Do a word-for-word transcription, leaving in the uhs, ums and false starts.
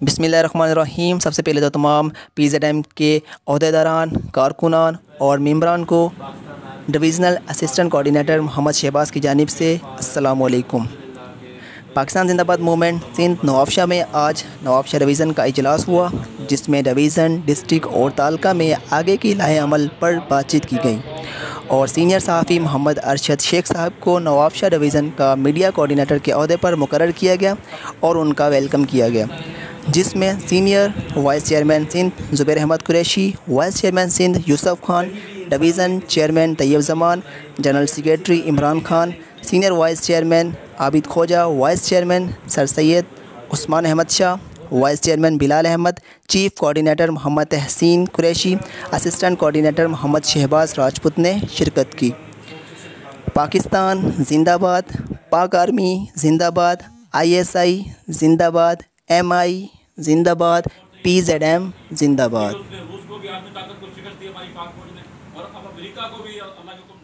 बिस्मिल्लाहिर्रहमानिर्रहीम। सबसे पहले तो तमाम पी ज़ेड एम के अहदेदारान, कारकुनान और मेंबरान को divisional assistant coordinator Mohammad Shahbaz की जानिब से अस्सलामु अलैकुम। पाकिस्तान जिंदाबाद मूवमेंट सिंध नवाबशाह में आज नवाबशाह डिवीज़न का इजलास हुआ, जिसमें डिवीज़न, डिस्ट्रिक्ट और तालका में आगे की लाहे अमल पर बातचीत की गई और सीनियर सहाफ़ी मोहम्मद अरशद शेख साहब को नवाबशाह डिवीज़न का मीडिया कोऑर्डिनेटर के अहदे पर मुकर्रर किया गया और उनका वेलकम किया गया, जिसमें senior vice chairman Sindh Zubair Ahmed Qureshi, vice chairman Sindh Yusuf Khan, division chairman Tayyab Zaman, general secretary Imran Khan, senior vice chairman Abid Khoja, vice chairman sir Syed Usman Ahmed Shah, vice chairman Bilal Ahmed, chief coordinator Mohammad Tahseen Qureshi, assistant coordinator Mohammad Shahbaz Rajput ने शिरकत की। पाकिस्तान जिंदाबाद, पाक आर्मी जिंदाबाद, आई एस आई जिंदाबाद, एम आई जिंदाबाद, पी ज़ेड एम जिंदाबाद।